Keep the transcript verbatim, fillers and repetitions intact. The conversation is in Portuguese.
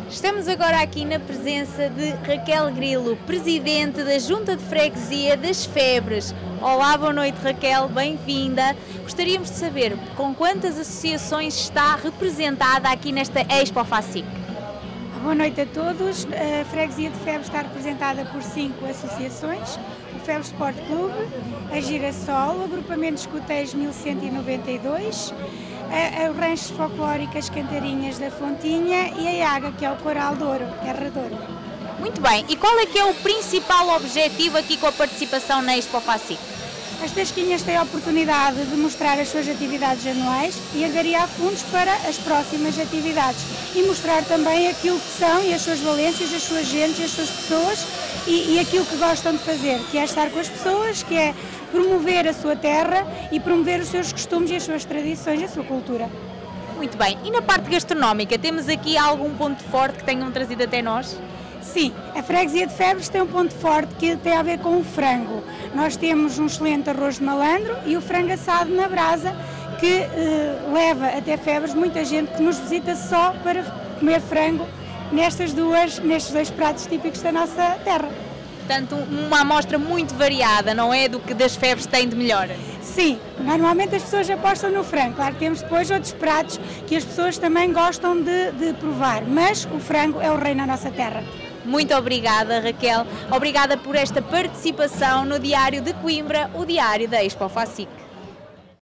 Estamos agora aqui na presença de Raquel Grilo, Presidente da Junta de Freguesia das Febres. Olá, boa noite Raquel, bem-vinda. Gostaríamos de saber com quantas associações está representada aqui nesta Expo FACIC? Boa noite a todos. A Freguesia de Febres está representada por cinco associações: o Febres Sport Clube, a Girassol, o Agrupamento de Escuteiros mil cento e noventa e dois, a, a, o Rancho Folclórico As Cantarinhas da Fontinha e a IAGA, que é o Coral de Ouro, Terra de Ouro. Muito bem, e qual é que é o principal objetivo aqui com a participação na Expo FACIC? As tasquinhas têm a oportunidade de mostrar as suas atividades anuais e angariar fundos para as próximas atividades e mostrar também aquilo que são e as suas valências, as suas gentes, as suas pessoas e, e aquilo que gostam de fazer, que é estar com as pessoas, que é promover a sua terra e promover os seus costumes e as suas tradições e a sua cultura. Muito bem, e na parte gastronómica, temos aqui algum ponto forte que tenham trazido até nós? Sim, a Freguesia de Febres tem um ponto forte que tem a ver com o frango. Nós temos um excelente arroz de malandro e o frango assado na brasa, que eh, leva até Febres muita gente que nos visita só para comer frango nestas duas, nestes dois pratos típicos da nossa terra. Portanto, uma amostra muito variada, não é? Do que das Febres tem de melhor. Sim, normalmente as pessoas apostam no frango. Claro que temos depois outros pratos que as pessoas também gostam de, de provar, mas o frango é o rei na nossa terra. Muito obrigada, Raquel. Obrigada por esta participação no Diário de Coimbra, o Diário da Expo FACIC.